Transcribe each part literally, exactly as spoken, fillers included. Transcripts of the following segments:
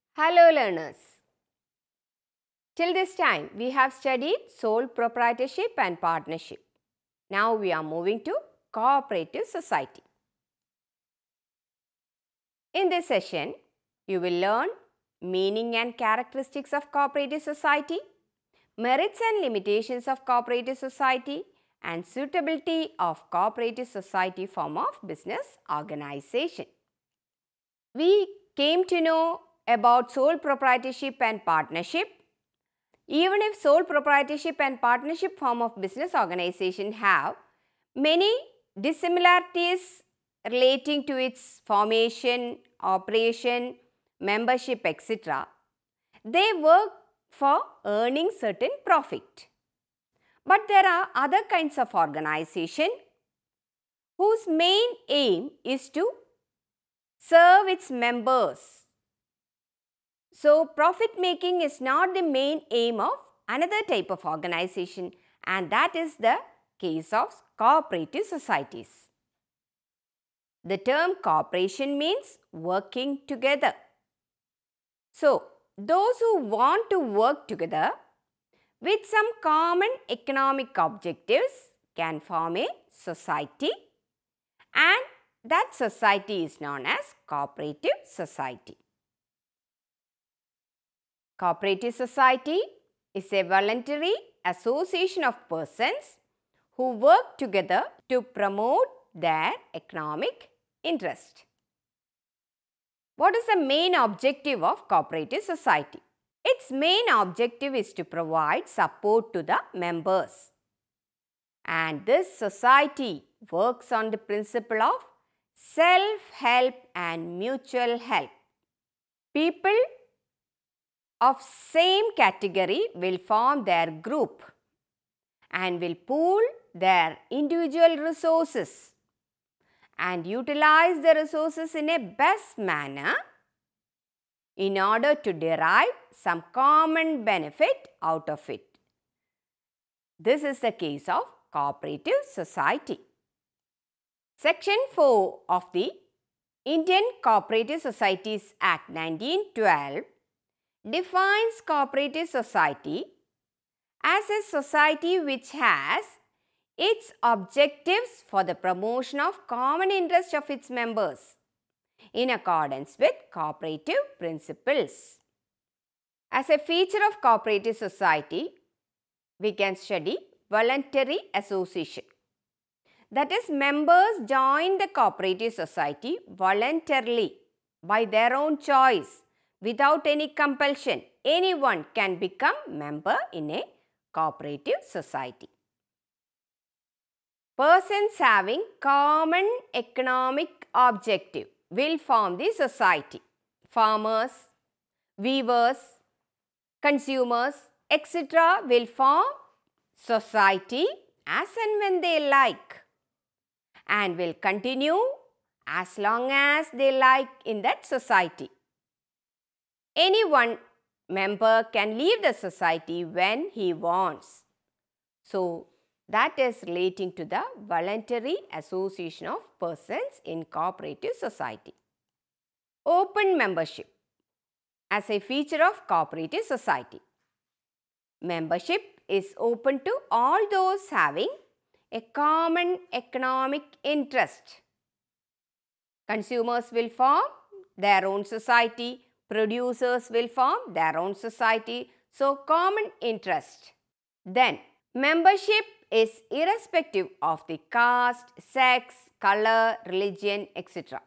Hello learners. Till this time we have studied sole proprietorship and partnership. Now we are moving to cooperative society. In this session you will learn meaning and characteristics of cooperative society, merits and limitations of cooperative society, and suitability of cooperative society form of business organization. We came to know about sole proprietorship and partnership. Even if sole proprietorship and partnership form of business organization have many dissimilarities relating to its formation, operation, membership, et cetera, they work for earning certain profit. But there are other kinds of organization whose main aim is to serve its members. So, profit making is not the main aim of another type of organization, and that is the case of cooperative societies. The term cooperation means working together. So, those who want to work together with some common economic objectives can form a society, and that society is known as cooperative society. Cooperative society is a voluntary association of persons who work together to promote their economic interest. What is the main objective of cooperative society? Its main objective is to provide support to the members. And this society works on the principle of self-help and mutual help. People of same category will form their group and will pool their individual resources and utilize the resources in a best manner in order to derive some common benefit out of it. This is the case of cooperative society. Section four of the Indian Cooperative Societies Act nineteen twelve defines cooperative society as a society which has its objectives for the promotion of common interest of its members in accordance with cooperative principles. As a feature of cooperative society, we can study voluntary association. That is, members join the cooperative society voluntarily by their own choice. Without any compulsion, anyone can become member in a cooperative society. Persons having common economic objective will form the society. Farmers, weavers, consumers, et cetera will form society as and when they like and will continue as long as they like in that society. Any one member can leave the society when he wants. So, that is relating to the voluntary association of persons in cooperative society. Open membership as a feature of cooperative society. Membership is open to all those having a common economic interest. Consumers will form their own society. Producers will form their own society. So, common interest. Then, membership is irrespective of the caste, sex, color, religion, et cetera.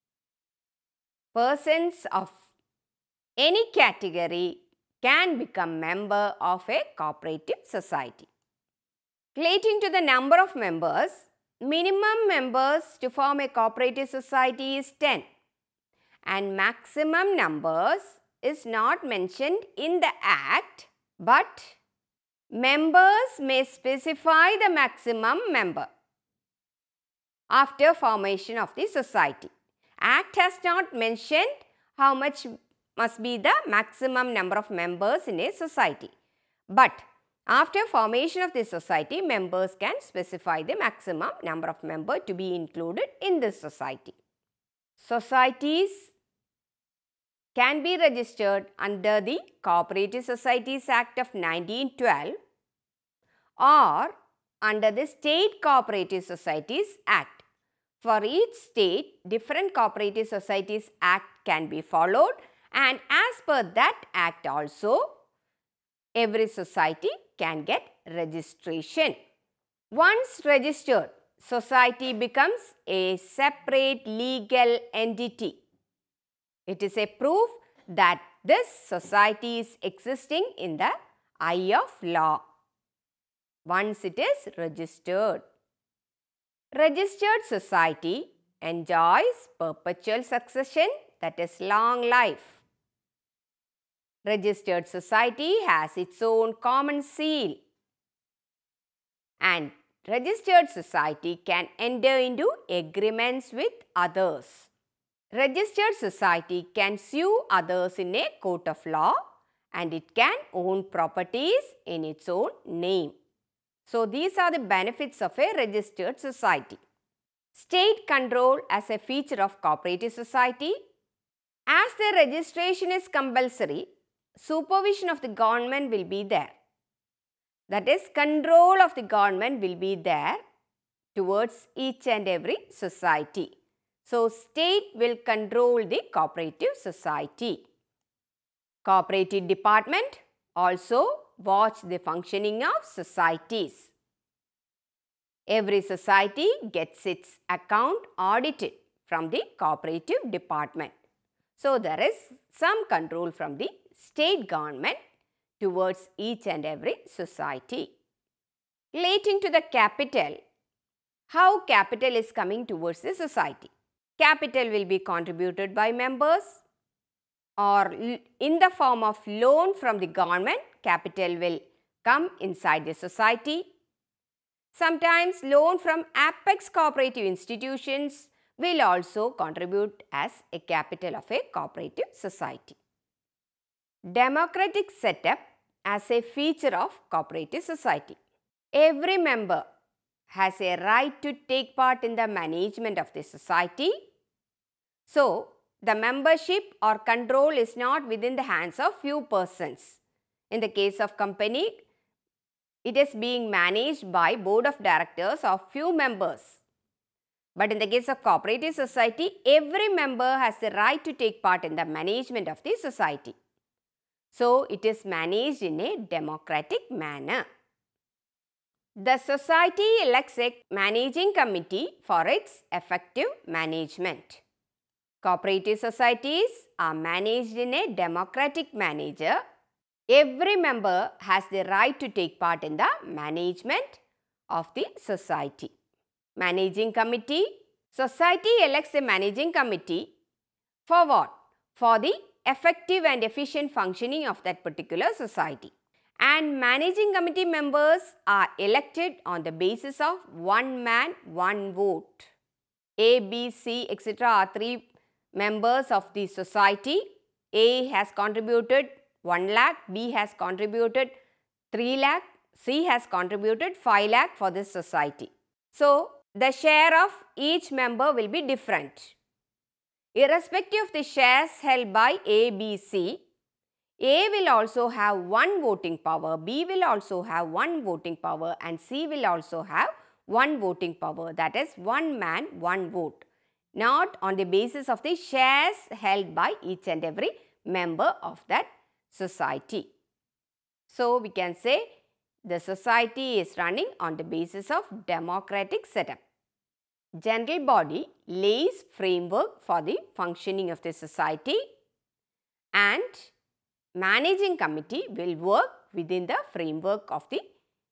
Persons of any category can become member of a cooperative society. Relating to the number of members, minimum members to form a cooperative society is ten. And maximum numbers is not mentioned in the Act, but members may specify the maximum member after formation of the society. Act has not mentioned how much must be the maximum number of members in a society. But after formation of the society, members can specify the maximum number of members to be included in this society. Societies can be registered under the Cooperative Societies Act of nineteen twelve or under the State Cooperative Societies Act. For each state, different Cooperative Societies Act can be followed, and as per that act also, every society can get registration. Once registered, society becomes a separate legal entity. It is a proof that this society is existing in the eye of law. Once it is registered. Registered society enjoys perpetual succession, that is long life. Registered society has its own common seal, and registered society can enter into agreements with others. Registered society can sue others in a court of law, and it can own properties in its own name. So, these are the benefits of a registered society. State control as a feature of cooperative society. As the registration is compulsory, supervision of the government will be there. That is, control of the government will be there towards each and every society. So, state will control the cooperative society. Cooperative department also watch the functioning of societies. Every society gets its account audited from the cooperative department. So, there is some control from the state government towards each and every society. Relating to the capital, how capital is coming towards the society. Capital will be contributed by members, or in the form of loan from the government, capital will come inside the society. Sometimes loan from apex cooperative institutions will also contribute as a capital of a cooperative society. Democratic setup as a feature of cooperative society. Every member has a right to take part in the management of the society. So, the membership or control is not within the hands of few persons. In the case of company, it is being managed by board of directors of few members. But in the case of cooperative society, every member has the right to take part in the management of the society. So, it is managed in a democratic manner. The society elects a managing committee for its effective management. Cooperative societies are managed in a democratic manner. Every member has the right to take part in the management of the society. Managing committee. Society elects a managing committee for what? For the effective and efficient functioning of that particular society. And managing committee members are elected on the basis of one man, one vote. A, B, C, et cetera are three members of the society. A has contributed one lakh, B has contributed three lakh, C has contributed five lakh for this society. So, the share of each member will be different. Irrespective of the shares held by A, B, C, A will also have one voting power, B will also have one voting power, and C will also have one voting power, that is one man, one vote, not on the basis of the shares held by each and every member of that society. So, we can say the society is running on the basis of democratic setup. General body lays framework for the functioning of the society, and managing committee will work within the framework of the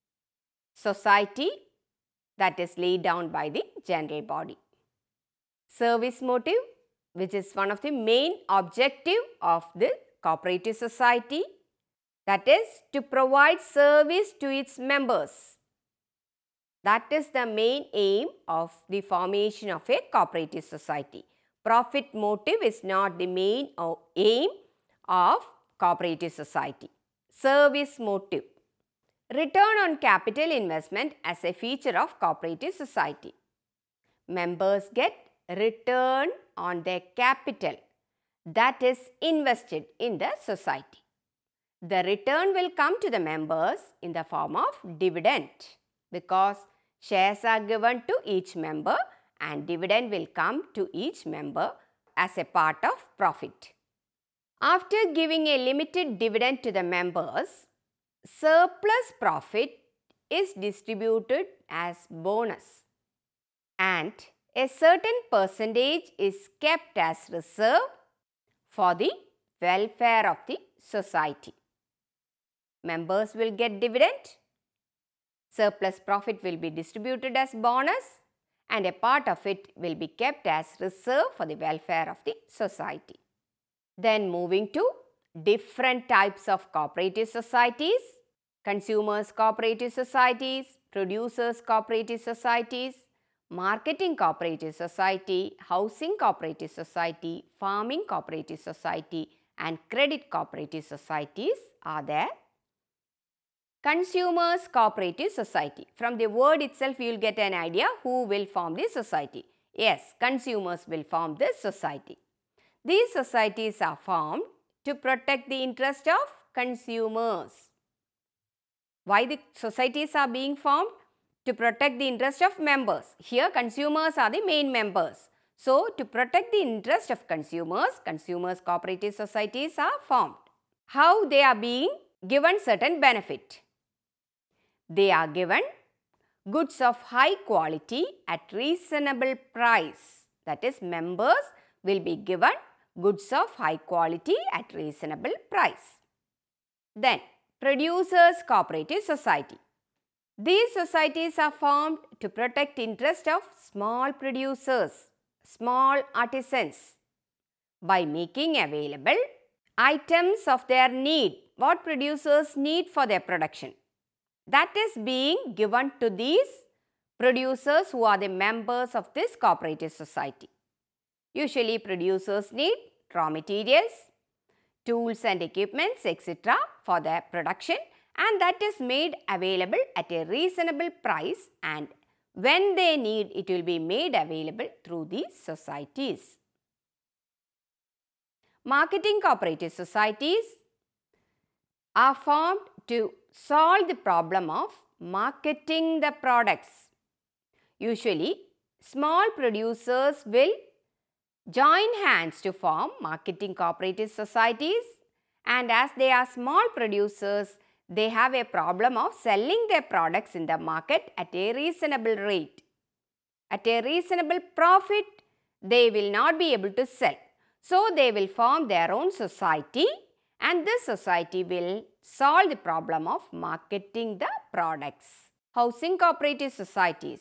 society that is laid down by the general body. Service motive, which is one of the main objective of the cooperative society, that is to provide service to its members. That is the main aim of the formation of a cooperative society. Profit motive is not the main aim of cooperative society. Service motive. Return on capital investment as a feature of cooperative society. Members get return on their capital. that is invested in the society. The return will come to the members in the form of dividend because shares are given to each member and dividend will come to each member as a part of profit. After giving a limited dividend to the members, surplus profit is distributed as bonus and a certain percentage is kept as reserve for the welfare of the society. Members will get dividend, surplus profit will be distributed as bonus and a part of it will be kept as reserve for the welfare of the society. Then moving to different types of cooperative societies, consumers cooperative societies, producers cooperative societies, marketing cooperative society, housing cooperative society, farming cooperative society and credit cooperative societies are there. Consumers cooperative society. From the word itself you will get an idea who will form this society. Yes, consumers will form this society. These societies are formed to protect the interest of consumers. Why the societies are being formed? To protect the interest of members. Here consumers are the main members. So, to protect the interest of consumers, consumers cooperative societies are formed. How they are being given certain benefit? They are given goods of high quality at reasonable price. That is, members will be given goods of high quality at reasonable price. Then, producers cooperative society. These societies are formed to protect interest of small producers, small artisans by making available items of their need, what producers need for their production. That is being given to these producers who are the members of this cooperative society. Usually producers need raw materials, tools and equipments et cetera for their production and that is made available at a reasonable price and when they need it will be made available through these societies. Marketing cooperative societies are formed to solve the problem of marketing the products. Usually, small producers will join hands to form marketing cooperative societies and as they are small producers, they have a problem of selling their products in the market at a reasonable rate. At a reasonable profit, they will not be able to sell. So, they will form their own society and this society will solve the problem of marketing the products. Housing cooperative societies.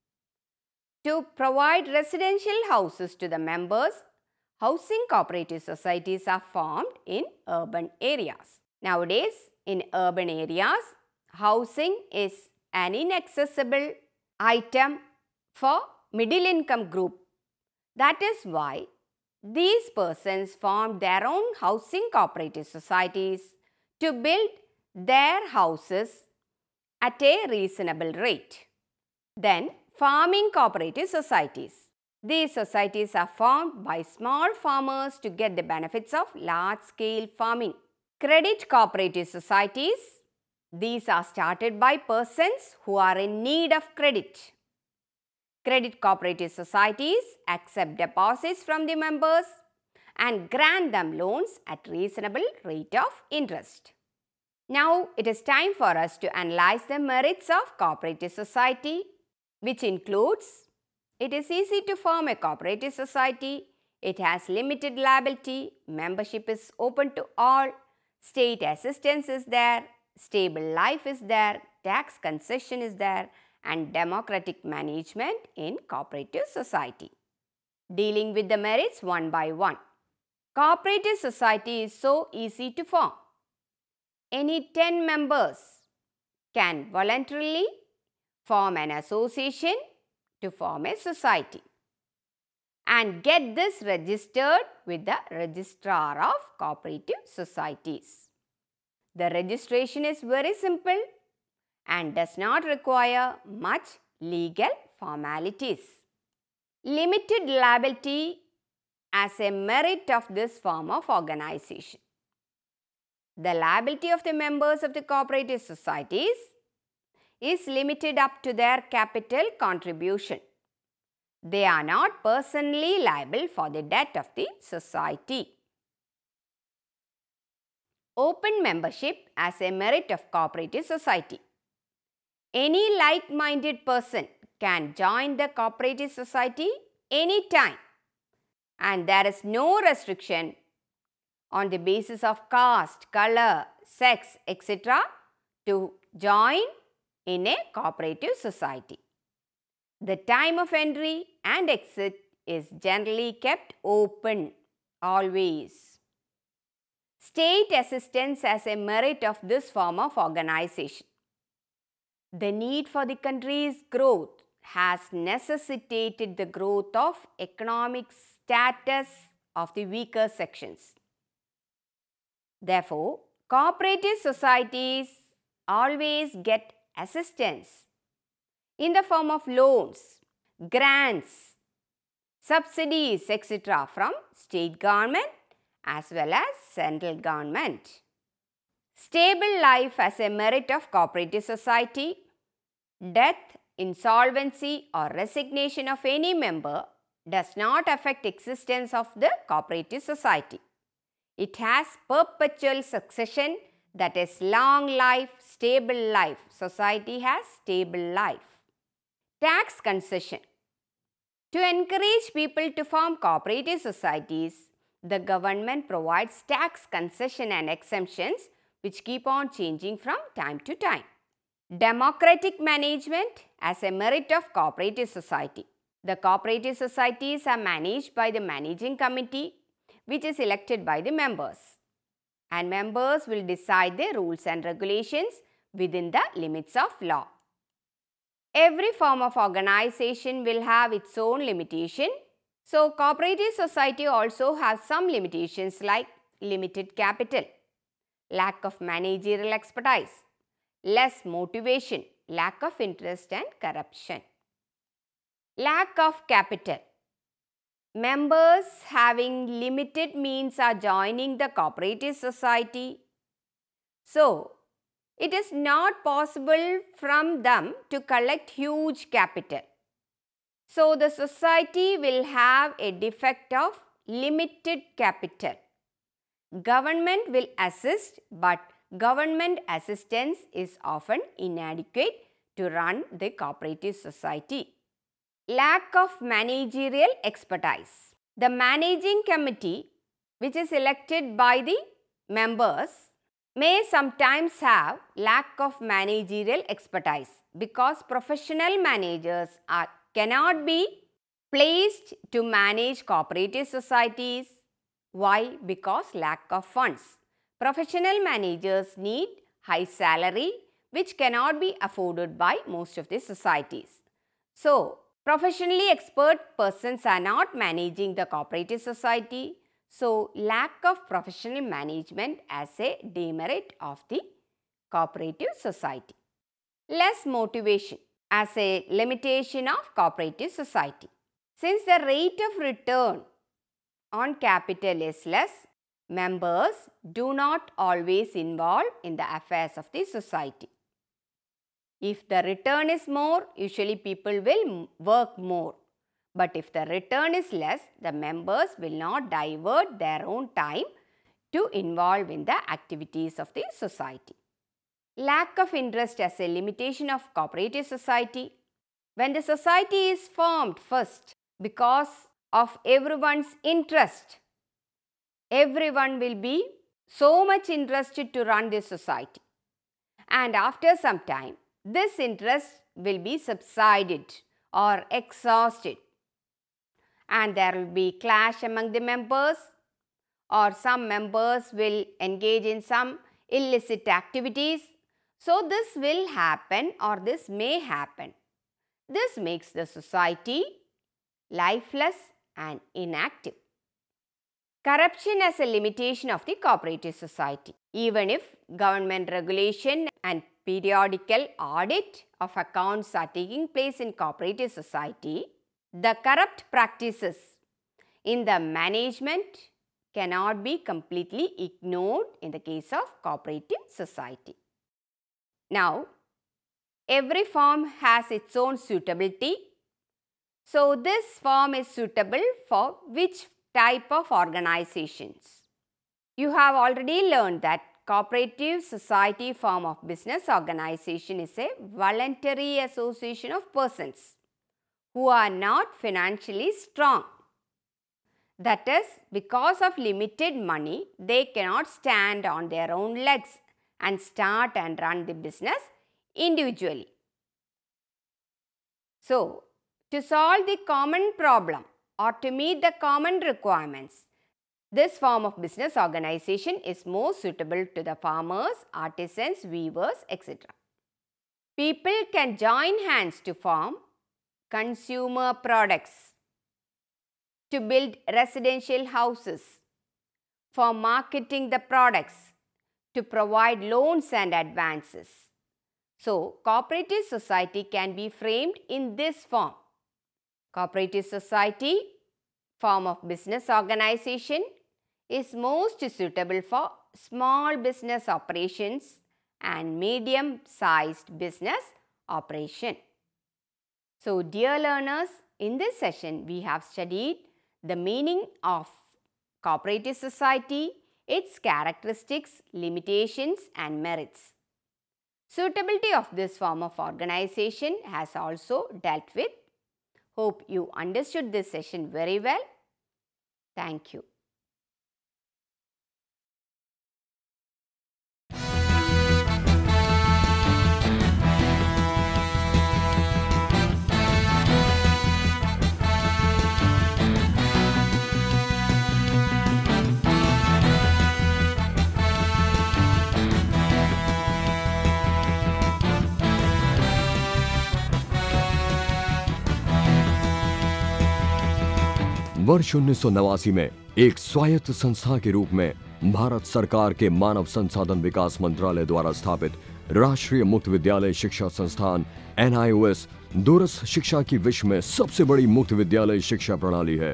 To provide residential houses to the members, housing cooperative societies are formed in urban areas. Nowadays, in urban areas, housing is an inaccessible item for middle income group. That is why these persons formed their own housing cooperative societies to build their houses at a reasonable rate. Then, farming cooperative societies. These societies are formed by small farmers to get the benefits of large-scale farming. Credit cooperative societies. These are started by persons who are in need of credit. Credit cooperative societies accept deposits from the members and grant them loans at reasonable rate of interest. Now, it is time for us to analyze the merits of cooperative society, which includes it is easy to form a cooperative society, it has limited liability, membership is open to all, state assistance is there, stable life is there, tax concession is there and democratic management in cooperative society. Dealing with the merits one by one. Cooperative society is so easy to form. Any ten members can voluntarily form an association to form a society and get this registered with the Registrar of Cooperative Societies. The registration is very simple and does not require much legal formalities. Limited liability as a merit of this form of organization. The liability of the members of the cooperative societies is limited up to their capital contribution. They are not personally liable for the debt of the society. Open membership as a merit of cooperative society. Any like-minded person can join the cooperative society anytime, and there is no restriction on the basis of caste, color, sex, et cetera to join in a cooperative society. The time of entry and exit is generally kept open always. State assistance as a merit of this form of organization. The need for the country's growth has necessitated the growth of economic status of the weaker sections. Therefore, cooperative societies always get assistance in the form of loans, grants, subsidies, et cetera from state government as well as central government. Stable life as a merit of cooperative society. Death, insolvency or resignation of any member does not affect existence of the cooperative society. It has perpetual succession, that is long life, stable life. Society has stable life. Tax concession. To encourage people to form cooperative societies, the government provides tax concession and exemptions which keep on changing from time to time. Democratic management as a merit of cooperative society. The cooperative societies are managed by the managing committee, which is elected by the members, and members will decide the rules and regulations within the limits of law. Every form of organization will have its own limitation. So, cooperative society also has some limitations like limited capital, lack of managerial expertise, less motivation, lack of interest and corruption. Lack of capital. Members having limited means are joining the cooperative society. So, it is not possible from them to collect huge capital. So, the society will have a defect of limited capital. Government will assist, but government assistance is often inadequate to run the cooperative society. Lack of managerial expertise. The managing committee, which is elected by the members, may sometimes have lack of managerial expertise because professional managers are, cannot be placed to manage cooperative societies. Why? Because lack of funds. Professional managers need high salary which cannot be afforded by most of the societies. So, professionally expert persons are not managing the cooperative society. So, lack of professional management as a demerit of the cooperative society. Less motivation as a limitation of cooperative society. Since the rate of return on capital is less, members do not always involve in the affairs of the society. If the return is more, usually people will work more. But if the return is less, the members will not divert their own time to involve in the activities of the society. Lack of interest as a limitation of cooperative society. When the society is formed first because of everyone's interest, everyone will be so much interested to run this society. And after some time, this interest will be subsided or exhausted, and there will be clash among the members, or some members will engage in some illicit activities. So, this will happen or this may happen. This makes the society lifeless and inactive. Corruption as a limitation of the cooperative society. Even if government regulation and periodical audit of accounts are taking place in cooperative society, the corrupt practices in the management cannot be completely ignored in the case of cooperative society. Now, every form has its own suitability. So, this form is suitable for which type of organizations? You have already learned that cooperative society form of business organization is a voluntary association of persons who are not financially strong. That is, because of limited money, they cannot stand on their own legs and start and run the business individually. So, to solve the common problem or to meet the common requirements, this form of business organization is more suitable to the farmers, artisans, weavers, et cetera. People can join hands to form consumer products, to build residential houses, for marketing the products, to provide loans and advances. So, cooperative society can be framed in this form. Cooperative society form of business organization is most suitable for small business operations and medium-sized business operation. So, dear learners, in this session we have studied the meaning of cooperative society, its characteristics, limitations and merits. Suitability of this form of organization has also dealt with. Hope you understood this session very well. Thank you. वर्ष उन्नीस सौ नवासी में एक स्वायत्त संस्था के रूप में भारत सरकार के मानव संसाधन विकास मंत्रालय द्वारा स्थापित राष्ट्रीय मुक्त विद्यालय शिक्षा संस्थान एन आई ओ एस दूरस्थ शिक्षा की विश्व में सबसे बड़ी मुक्त विद्यालय शिक्षा प्रणाली है।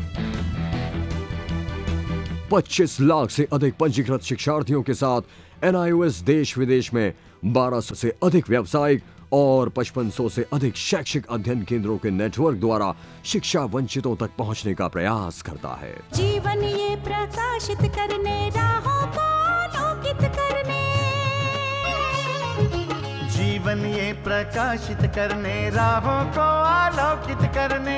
पच्चीस लाख से अधिक पंजीकृत शिक्षार्थियों के साथ एन आई ओ एस देश विदेश में बारह सौ से अधिक व्यावसायिक और पचपन सौ से अधिक शैक्षिक अध्ययन केंद्रों के नेटवर्क द्वारा शिक्षा वंचितों तक पहुंचने का प्रयास करता है। जीवन ये प्रकाशित करने, राहों को आलोकित करने, जीवन ये प्रकाशित करने, राहों को आलोकित करने,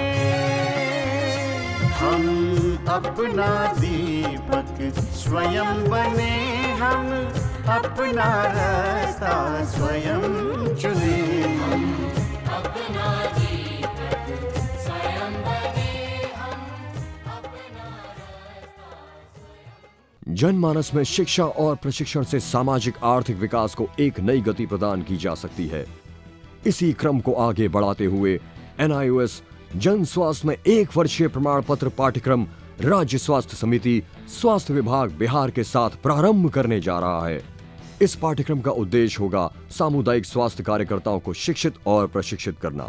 हम अपना दीपक स्वयं बने, हम अपना रास्ता स्वयं चुने, हम अपना दीपक स्वयं बने, हम अपना रास्ता स्वयं। जनमानस में शिक्षा और प्रशिक्षण से सामाजिक आर्थिक विकास को एक नई गति प्रदान की जा सकती है। इसी क्रम को आगे बढ़ाते हुए एन आई ओ एस जन स्वास्थ्य में एक वर्षीय प्रमाण पत्र पाठ्यक्रम राज्य स्वास्थ्य समिति स्वास्थ्य विभाग बिहार के साथ प्रारंभ करने जा रहा है। इस पाठ्यक्रम का उद्देश्य होगा सामुदायिक स्वास्थ्य कार्यकर्ताओं को शिक्षित और प्रशिक्षित करना।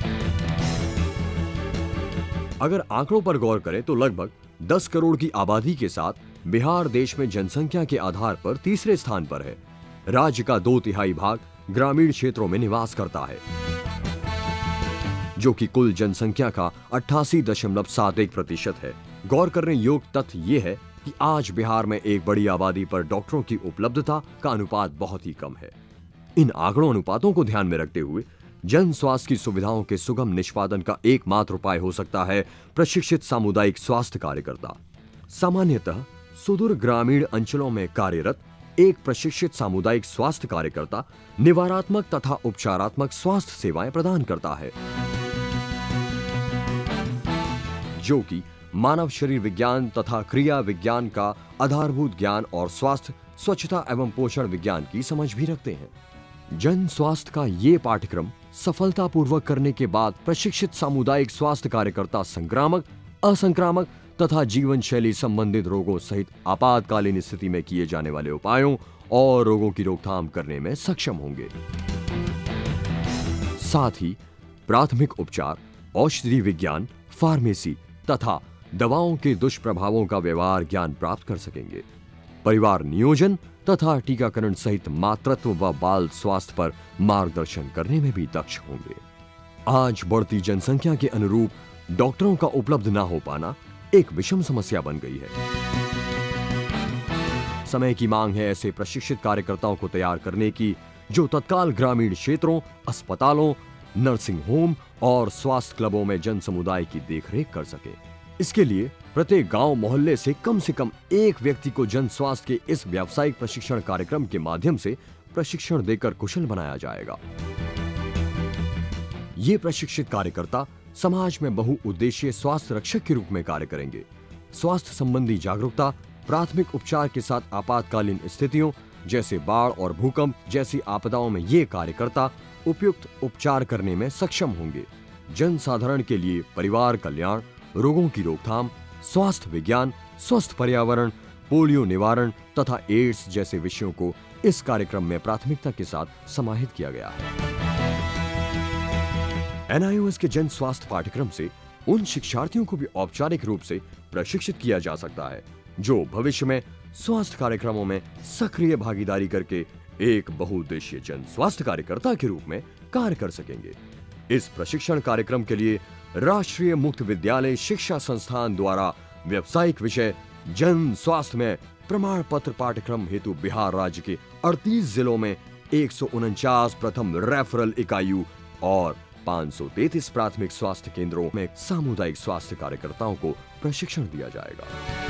अगर आंकड़ों पर गौर करें तो लगभग दस करोड़ की आबादी के साथ बिहार देश में जनसंख्या के आधार पर तीसरे स्थान पर है। राज्य का दो तिहाई भाग ग्रामीण क्षेत्रों में निवास करता है, जो कि कुल जनसंख्या का अट्ठासी दशमलव सात एक प्रतिशत है। गौर करने योग्य तथ्य ये है कि आज बिहार में एक बड़ी आबादी पर डॉक्टरों की उपलब्धता का अनुपात बहुत ही कम है। इन आंकड़ों अनुपातों को ध्यान में रखते हुए जन स्वास्थ्य की सुविधाओं के सुगम निष्पादन का एकमात्र उपाय हो सकता है प्रशिक्षित सामुदायिक स्वास्थ्य कार्यकर्ता। सामान्यतः सुदूर ग्रामीण अंचलों में कार्यरत एक प्रशिक्षित सामुदायिक स्वास्थ्य कार्यकर्ता निवारात्मक तथा उपचारात्मक स्वास्थ्य सेवाएं प्रदान करता है, जो कि मानव शरीर विज्ञान तथा क्रिया विज्ञान का आधारभूत ज्ञान और स्वास्थ्य, स्वच्छता एवं पोषण विज्ञान की समझ भी रखते हैं। जन स्वास्थ्य का ये पाठ्यक्रम सफलतापूर्वक करने के बाद प्रशिक्षित सामुदायिक स्वास्थ्य कार्यकर्ता संक्रामक, असंक्रामक तथा जीवन शैली संबंधित रोगों सहित आपातकालीन स्थिति में किए जाने वाले उपायों और रोगों की रोकथाम करने में सक्षम होंगे। साथ ही प्राथमिक उपचार, औषधि विज्ञान, फार्मेसी तथा दवाओं के दुष्प्रभावों का व्यवहार ज्ञान प्राप्त कर सकेंगे। परिवार नियोजन तथा टीकाकरण सहित मातृत्व व बाल स्वास्थ्य पर मार्गदर्शन करने में भी दक्ष होंगे। आज बढ़ती जनसंख्या के अनुरूप डॉक्टरों का उपलब्ध ना हो पाना एक विषम समस्या बन गई है। समय की मांग है ऐसे प्रशिक्षित कार्यकर्ताओं को तैयार करने की जो तत्काल ग्रामीण क्षेत्रों, अस्पतालों, नर्सिंग होम और स्वास्थ्य क्लबों में जन समुदाय की देखरेख कर सके। इसके लिए प्रत्येक गांव मोहल्ले से कम से कम एक व्यक्ति को जन स्वास्थ्य के इस व्यावसायिक प्रशिक्षण कार्यक्रम के माध्यम से प्रशिक्षण देकर कुशल बनाया जाएगा। ये प्रशिक्षित कार्यकर्ता समाज में बहुउद्देशीय स्वास्थ्य रक्षक के रूप में कार्य करेंगे। स्वास्थ्य संबंधी जागरूकता, प्राथमिक उपचार के साथ आपातकालीन स्थितियों जैसे बाढ़ और भूकंप जैसी आपदाओं में ये कार्यकर्ता उपयुक्त उपचार करने में सक्षम होंगे। जन साधारण के लिए परिवार कल्याण, रोगों की रोकथाम, स्वास्थ्य विज्ञान, स्वस्थ पर्यावरण, पोलियो निवारण तथा एड्स जैसे विषयों को इस कार्यक्रम में प्राथमिकता के साथ समाहित किया गया है। एन आई ओ एस के जन स्वास्थ्य पाठ्यक्रम से उन शिक्षार्थियों को भी औपचारिक रूप से प्रशिक्षित किया जा सकता है जो भविष्य में स्वास्थ्य कार्यक्रमों में सक्रिय भागीदारी करके एक बहुउद्देशीय जन स्वास्थ्य कार्यकर्ता के रूप में कार्य कर सकेंगे। इस प्रशिक्षण कार्यक्रम के लिए राष्ट्रीय मुक्त विद्यालय शिक्षा संस्थान द्वारा व्यावसायिक विषय जन स्वास्थ्य में प्रमाण पत्र पाठ्यक्रम हेतु बिहार राज्य के अड़तीस जिलों में एक सौ उनचास प्रथम रेफरल इकाइयों और पाँच सौ तैंतीस प्राथमिक स्वास्थ्य केंद्रों में सामुदायिक स्वास्थ्य कार्यकर्ताओं को प्रशिक्षण दिया जाएगा।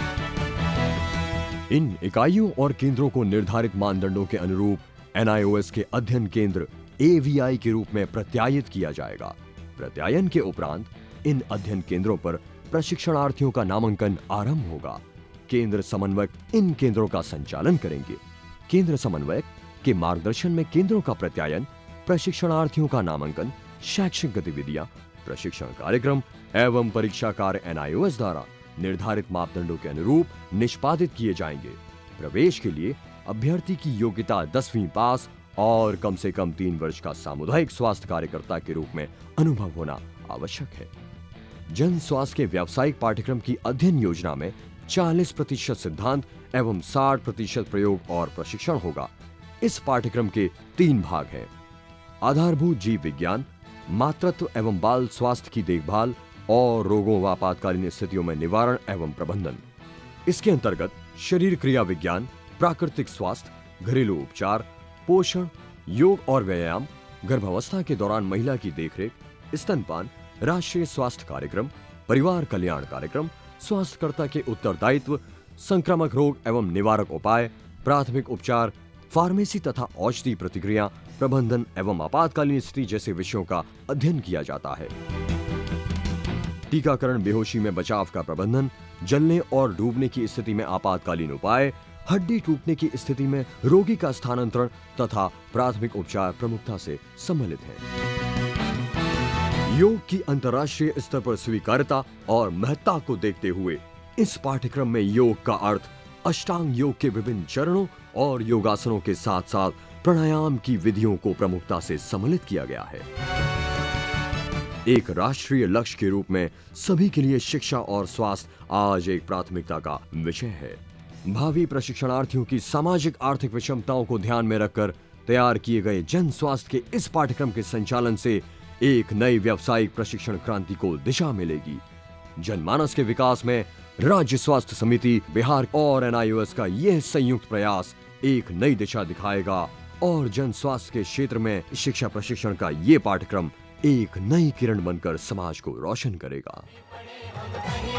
इन इकाइयों और केंद्रों को निर्धारित मानदंडों के अनुरूप एन आई ओ एस के अध्ययन केंद्र ए वी आई के रूप में प्रत्यायित किया जाएगा। प्रत्यायन के उपरांत इन अध्ययन केंद्रों पर प्रशिक्षणार्थियों का नामांकन आरंभ होगा। केंद्र समन्वयक इन केंद्रों का संचालन करेंगे। केंद्र समन्वयक के मार्गदर्शन में केंद्रों का प्रत्यायन, प्रशिक्षणार्थियों का नामांकन, शैक्षिक गतिविधियां, प्रशिक्षण कार्यक्रम एवं परीक्षा कार्य एन आई ओ एस द्वारा निर्धारित मापदंडों के अनुरूप निष्पादित किए जाएंगे। प्रवेश के लिए अभ्यर्थी की योग्यता दसवीं पास और कम से कम तीन वर्ष का सामुदायिक स्वास्थ्य कार्यकर्ता के रूप में अनुभव होना आवश्यक है। जन स्वास्थ्य के व्यावसायिक पाठ्यक्रम की अध्ययन योजना में चालीस प्रतिशत सिद्धांत एवं साठ प्रतिशत प्रयोग और प्रशिक्षण होगा। इस पाठ्यक्रम के तीन भाग हैं: आधारभूत जीव विज्ञान, मातृत्व एवं बाल स्वास्थ्य की देखभाल और रोगों व आपातकालीन स्थितियों में निवारण एवं प्रबंधन। इसके अंतर्गत शरीर क्रिया विज्ञान, प्राकृतिक स्वास्थ्य, घरेलू उपचार, पोषण, योग और व्यायाम, गर्भावस्था के दौरान महिला की देखरेख, स्तनपान, राष्ट्रीय स्वास्थ्य कार्यक्रम, परिवार कल्याण कार्यक्रम, स्वास्थ्यकर्ता के उत्तरदायित्व, संक्रामक रोग एवं निवारक उपाय, प्राथमिक उपचार, फार्मेसी तथा औषधि प्रतिक्रिया प्रबंधन एवं आपातकालीन स्थिति जैसे विषयों का अध्ययन किया जाता है। टीकाकरण, बेहोशी में बचाव का प्रबंधन, जलने और डूबने की स्थिति में आपातकालीन उपाय, हड्डी टूटने की स्थिति में रोगी का स्थानांतरण तथा प्राथमिक उपचार प्रमुखता से सम्मिलित है। योग की अंतर्राष्ट्रीय स्तर पर स्वीकार्यता और महत्ता को देखते हुए इस पाठ्यक्रम में योग का अर्थ अष्टांग योग के विभिन्न चरणों और योगासनों के साथ साथ प्राणायाम की विधियों को प्रमुखता से सम्मिलित किया गया है। एक राष्ट्रीय लक्ष्य के रूप में सभी के लिए शिक्षा और स्वास्थ्य आज एक प्राथमिकता का विषय है। भावी प्रशिक्षणार्थियों की सामाजिक आर्थिक विषमताओं को ध्यान में रखकर तैयार किए गए जन स्वास्थ्य के इस पाठ्यक्रम के संचालन से एक नई व्यावसायिक प्रशिक्षण क्रांति को दिशा मिलेगी। जनमानस के विकास में राज्य स्वास्थ्य समिति बिहार और एन आई ओ एस का यह संयुक्त प्रयास एक नई दिशा दिखाएगा और जन स्वास्थ्य के क्षेत्र में शिक्षा प्रशिक्षण का ये पाठ्यक्रम एक नई किरण बनकर समाज को रोशन करेगा।